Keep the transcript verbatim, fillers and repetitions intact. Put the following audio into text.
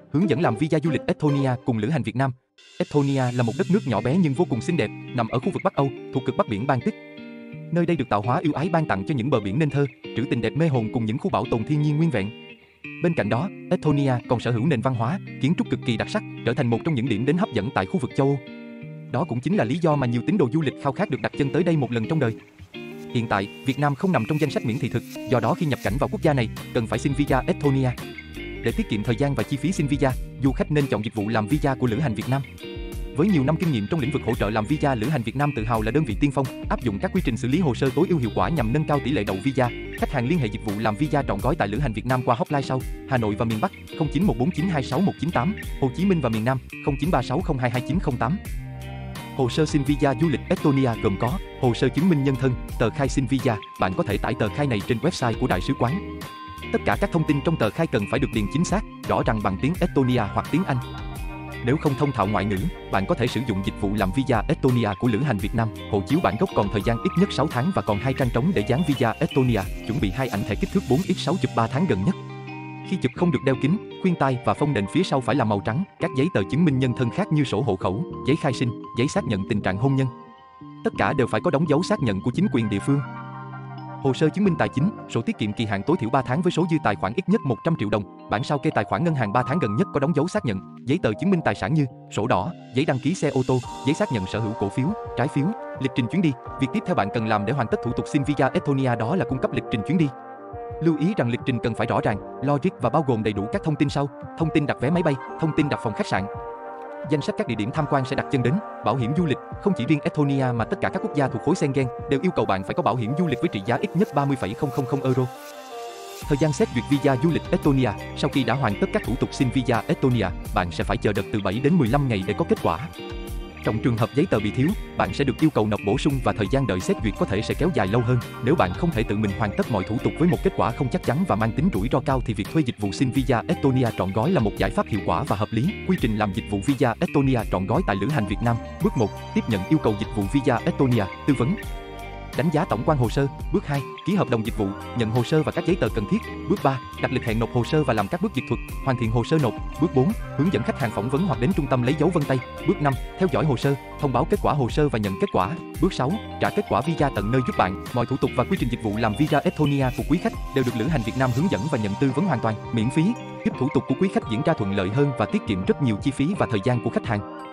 Hướng dẫn làm visa du lịch Estonia cùng lữ hành Việt Nam. Estonia là một đất nước nhỏ bé nhưng vô cùng xinh đẹp, nằm ở khu vực Bắc Âu, thuộc cực Bắc biển Baltic. Nơi đây được tạo hóa ưu ái ban tặng cho những bờ biển nên thơ, trữ tình đẹp mê hồn cùng những khu bảo tồn thiên nhiên nguyên vẹn. Bên cạnh đó, Estonia còn sở hữu nền văn hóa, kiến trúc cực kỳ đặc sắc, trở thành một trong những điểm đến hấp dẫn tại khu vực châu Âu. Đó cũng chính là lý do mà nhiều tín đồ du lịch khao khát được đặt chân tới đây một lần trong đời. Hiện tại, Việt Nam không nằm trong danh sách miễn thị thực, do đó khi nhập cảnh vào quốc gia này, cần phải xin visa Estonia. Để tiết kiệm thời gian và chi phí xin visa, du khách nên chọn dịch vụ làm visa của Lữ hành Việt Nam. Với nhiều năm kinh nghiệm trong lĩnh vực hỗ trợ làm visa, Lữ hành Việt Nam tự hào là đơn vị tiên phong, áp dụng các quy trình xử lý hồ sơ tối ưu hiệu quả nhằm nâng cao tỷ lệ đậu visa. Khách hàng liên hệ dịch vụ làm visa trọn gói tại Lữ hành Việt Nam qua hotline sau: Hà Nội và miền Bắc không chín một bốn chín hai sáu một chín tám, Hồ Chí Minh và miền Nam không chín ba sáu không hai hai chín không tám. Hồ sơ xin visa du lịch Estonia gồm có hồ sơ chứng minh nhân thân, tờ khai xin visa. Bạn có thể tải tờ khai này trên website của đại sứ quán. Tất cả các thông tin trong tờ khai cần phải được điền chính xác, rõ ràng bằng tiếng Estonia hoặc tiếng Anh. Nếu không thông thạo ngoại ngữ, bạn có thể sử dụng dịch vụ làm visa Estonia của Lữ hành Việt Nam. Hộ chiếu bản gốc còn thời gian ít nhất sáu tháng và còn hai trang trống để dán visa Estonia. Chuẩn bị hai ảnh thẻ kích thước bốn x sáu chụp ba tháng gần nhất. Khi chụp không được đeo kính, khuyên tai và phông nền phía sau phải là màu trắng. Các giấy tờ chứng minh nhân thân khác như sổ hộ khẩu, giấy khai sinh, giấy xác nhận tình trạng hôn nhân. Tất cả đều phải có đóng dấu xác nhận của chính quyền địa phương. Hồ sơ chứng minh tài chính, sổ tiết kiệm kỳ hạn tối thiểu ba tháng với số dư tài khoản ít nhất một trăm triệu đồng, bản sao kê tài khoản ngân hàng ba tháng gần nhất có đóng dấu xác nhận, giấy tờ chứng minh tài sản như sổ đỏ, giấy đăng ký xe ô tô, giấy xác nhận sở hữu cổ phiếu, trái phiếu, lịch trình chuyến đi. Việc tiếp theo bạn cần làm để hoàn tất thủ tục xin visa Estonia đó là cung cấp lịch trình chuyến đi. Lưu ý rằng lịch trình cần phải rõ ràng, logic và bao gồm đầy đủ các thông tin sau: thông tin đặt vé máy bay, thông tin đặt phòng khách sạn, danh sách các địa điểm tham quan sẽ đặt chân đến, bảo hiểm du lịch. Không chỉ riêng Estonia mà tất cả các quốc gia thuộc khối Schengen đều yêu cầu bạn phải có bảo hiểm du lịch với trị giá ít nhất ba mươi phẩy không không không euro. Thời gian xét duyệt visa du lịch Estonia: sau khi đã hoàn tất các thủ tục xin visa Estonia, bạn sẽ phải chờ đợi từ bảy đến mười lăm ngày để có kết quả. Trong trường hợp giấy tờ bị thiếu, bạn sẽ được yêu cầu nộp bổ sung và thời gian đợi xét duyệt có thể sẽ kéo dài lâu hơn. Nếu bạn không thể tự mình hoàn tất mọi thủ tục với một kết quả không chắc chắn và mang tính rủi ro cao thì việc thuê dịch vụ xin visa Estonia trọn gói là một giải pháp hiệu quả và hợp lý. Quy trình làm dịch vụ visa Estonia trọn gói tại Lữ hành Việt Nam. Bước một: tiếp nhận yêu cầu dịch vụ visa Estonia, tư vấn. Đánh giá tổng quan hồ sơ. Bước hai: ký hợp đồng dịch vụ, nhận hồ sơ và các giấy tờ cần thiết. Bước ba: đặt lịch hẹn nộp hồ sơ và làm các bước dịch thuật, hoàn thiện hồ sơ nộp. Bước bốn: hướng dẫn khách hàng phỏng vấn hoặc đến trung tâm lấy dấu vân tay. Bước năm: theo dõi hồ sơ, thông báo kết quả hồ sơ và nhận kết quả. Bước sáu: trả kết quả visa tận nơi giúp bạn. Mọi thủ tục và quy trình dịch vụ làm visa Estonia của quý khách đều được Lữ hành Việt Nam hướng dẫn và nhận tư vấn hoàn toàn miễn phí, giúp thủ tục của quý khách diễn ra thuận lợi hơn và tiết kiệm rất nhiều chi phí và thời gian của khách hàng.